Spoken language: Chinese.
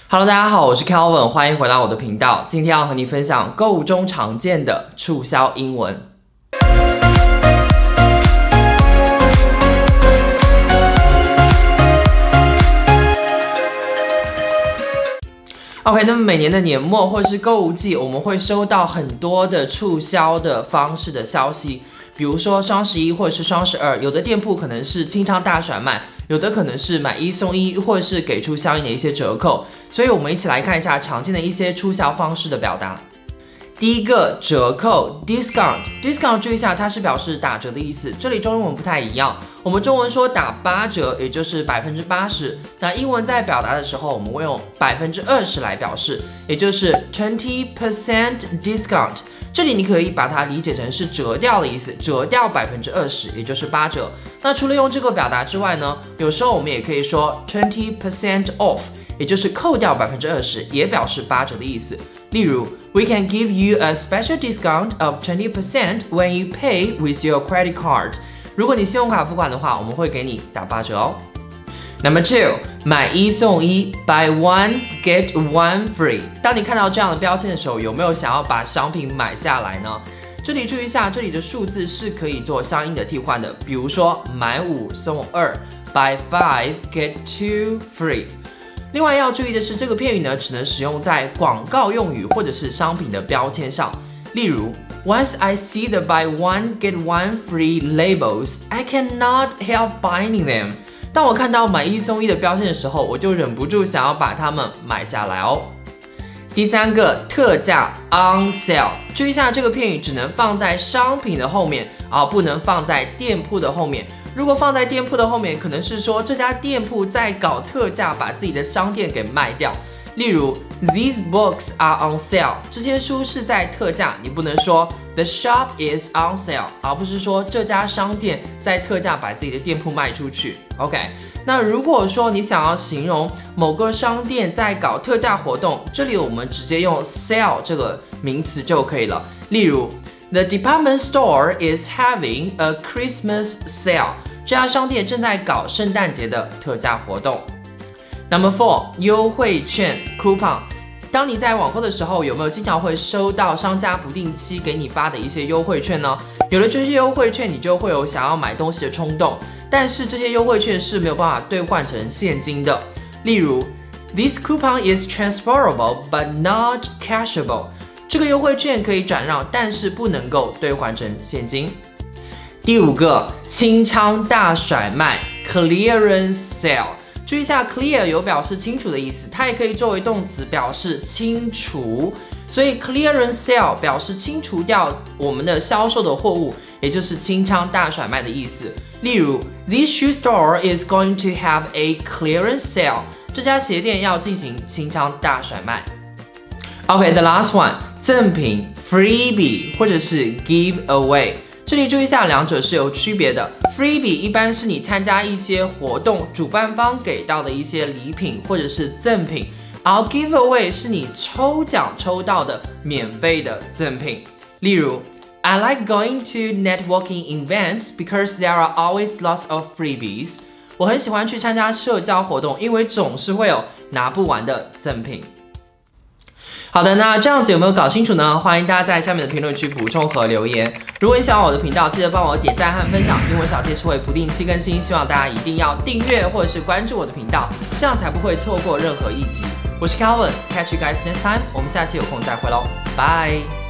Hello， 大家好，我是 Calvin， 欢迎回到我的频道。今天要和你分享购物中常见的促销英文。OK， 那么每年的年末或是购物季，我们会收到很多的促销的方式的消息。比如说双11或者是双12，有的店铺可能是清仓大甩卖，有的可能是买1送1，或者是给出相应的一些折扣。所以我们一起来看一下常见的一些促销方式的表达。第一个折扣 discount， 注意一下，它是表示打折的意思。这里中英文不太一样，我们中文说打8折，也就是80%。那英文在表达的时候，我们会用20%来表示，也就是 20% discount。这里你可以把它理解成是折掉的意思，折掉20%，也就是8折。那除了用这个表达之外呢，有时候我们也可以说 20% off， 也就是扣掉20%，也表示8折的意思。例如 ，We can give you a special discount of 20% when you pay with your credit card。如果你信用卡付款的话，我们会给你打8折哦。Number 2， 买1送1 ，Buy one get one free。当你看到这样的标签的时候，有没有想要把商品买下来呢？这里注意一下，这里的数字是可以做相应的替换的。比如说，买5送2 ，Buy 5 get 2 free。另外要注意的是，这个片语呢，只能使用在广告用语或者是商品的标签上。例如 ，Once I see the buy one get one free labels, I cannot help buying them。当我看到买1送1的标签的时候，我就忍不住想要把它们买下来哦。第三个，特价 on sale， 注意一下，这个片语只能放在商品的后面啊，不能放在店铺的后面。如果放在店铺的后面，可能是说这家店铺在搞特价，把自己的商店给卖掉。例如 ，These books are on sale， 这些书是在特价，你不能说 The shop is on sale， 而不是说这家商店在特价把自己的店铺卖出去。OK， 那如果说你想要形容某个商店在搞特价活动，这里我们直接用 sale 这个名词就可以了。例如 ，The department store is having a Christmas sale， 这家商店正在搞圣诞节的特价活动。Number 4， 优惠券 coupon。当你在网购的时候，有没有经常会收到商家不定期给你发的一些优惠券呢？有了这些优惠券，你就会有想要买东西的冲动，但是这些优惠券是没有办法兑换成现金的。例如 ，This coupon is transferable but not cashable。这个优惠券可以转让，但是不能够兑换成现金。第五个，清仓大甩卖 clearance sale。注意一下 ，clear 有表示清楚的意思，它也可以作为动词表示清除，所以 clearance sale 表示清除掉我们的销售的货物，也就是清仓大甩卖的意思。例如 ，This shoe store is going to have a clearance sale。这家鞋店要进行清仓大甩卖。OK，the last one， 赠品 freebie 或者是 give away。这里注意一下，两者是有区别的。Freebie 一般是你参加一些活动，主办方给到的一些礼品或者是赠品，而 giveaway 是你抽奖抽到的免费的赠品。例如 ，I like going to networking events because there are always lots of freebies。我很喜欢去参加社交活动，因为总是会有拿不完的赠品。好的，那这样子有没有搞清楚呢？欢迎大家在下面的评论区补充和留言。如果你喜欢我的频道，记得帮我点赞和分享。英文小贴士会不定期更新，希望大家一定要订阅或者是关注我的频道，这样才不会错过任何一集。我是 Calvin，catch you guys next time。我们下期有空再会喽，拜。